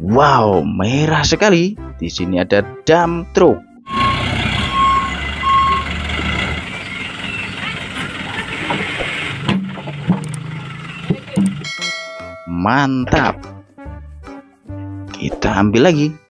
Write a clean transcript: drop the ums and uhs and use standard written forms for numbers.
Wow, merah sekali. Di sini ada dump truck. Mantap. Kita ambil lagi.